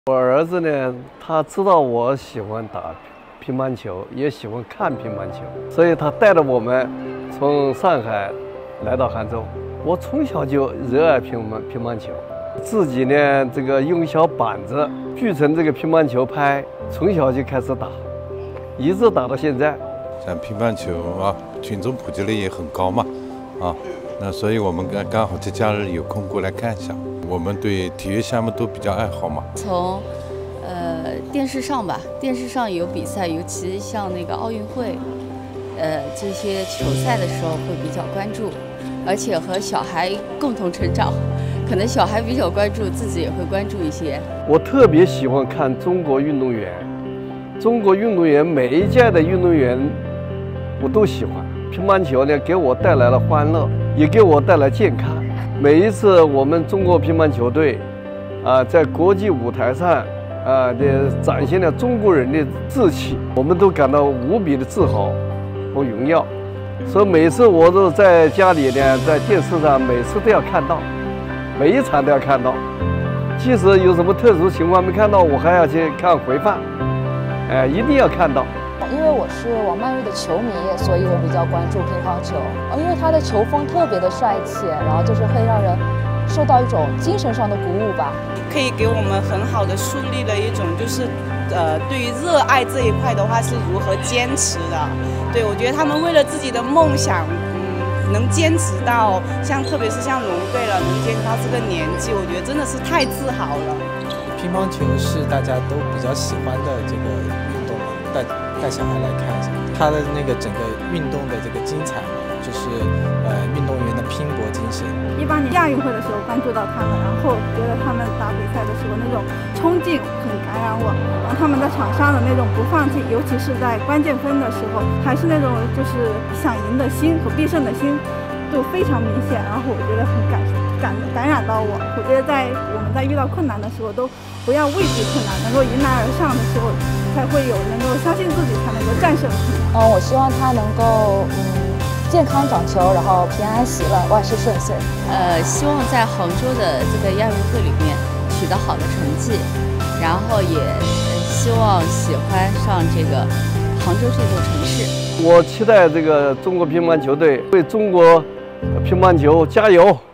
我儿子呢，他知道我喜欢打乒乓球，也喜欢看乒乓球，所以他带着我们从上海来到杭州。我从小就热爱乒乓球，自己呢这个用小板子锯成这个乒乓球拍，从小就开始打，一直打到现在。 像乒乓球啊，群众普及率也很高嘛，那所以我们刚好这假日有空过来看一下。我们对体育项目都比较爱好嘛。 从电视上吧，电视上有比赛，尤其像那个奥运会，这些球赛的时候会比较关注，而且和小孩共同成长，可能小孩比较关注，自己也会关注一些。 我特别喜欢看中国运动员，中国运动员每一届的运动员我都喜欢。乒乓球呢，给我带来了欢乐，也给我带来健康。每一次我们中国乒乓球队，在国际舞台上，展现了中国人的志气，我们都感到无比的自豪和荣耀。所以每次我都在家里呢，在电视上每次都要看到，每一场都要看到。即使有什么特殊情况没看到，我还要去看回放，一定要看到。 因为我是王曼玉的球迷，所以我比较关注乒乓球。因为她的球风特别的帅气，然后就是会让人受到一种精神上的鼓舞吧。 可以给我们很好的树立了一种，就是对于热爱这一块的话是如何坚持的。对，我觉得他们为了自己的梦想，能坚持到特别是像龙队了，能坚持到这个年纪，我觉得真的是太自豪了。 乒乓球是大家都比较喜欢的这个运动嘛，带小孩来看一下，它的那个整个运动的这个精彩，就是运动员的拼搏精神。 18年亚运会的时候关注到他们，然后觉得他们打比赛的时候那种冲劲很感染我，然后他们在场上的那种不放弃，尤其是在关键分的时候，还是那种就是想赢的心和必胜的心就非常明显，然后我觉得很感染到我。我觉得我们在遇到困难的时候都不要畏惧困难，能够迎来而上的时候，才会有能够相信自己，才能够战胜。 我希望他能够健康长球，然后平安喜乐，万事顺遂。 希望在杭州的这个亚运会里面取得好的成绩，然后也希望喜欢上这个杭州这座城市。 我期待这个中国乒乓球队为中国乒乓球加油。